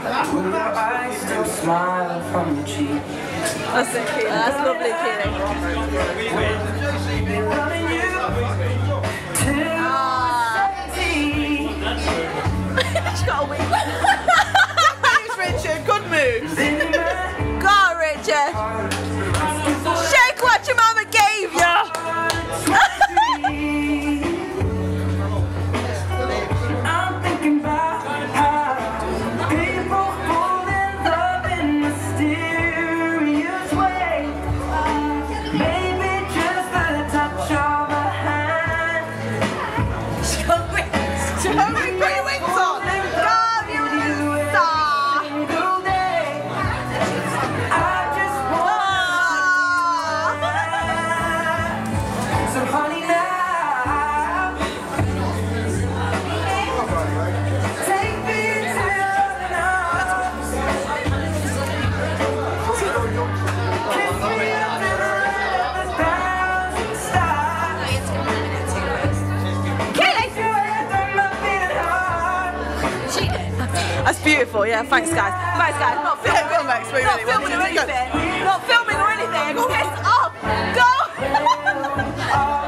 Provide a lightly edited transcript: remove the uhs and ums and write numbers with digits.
That's it, Keely. That's lovely, Keely. She's got a wing. Good moves, Richard. Good moves. Go on, Richard. Shake what your mama gave you. That's beautiful, yeah, thanks guys. Thanks guys, not filming, not filming or anything. Not filming or anything. Piss off! Go!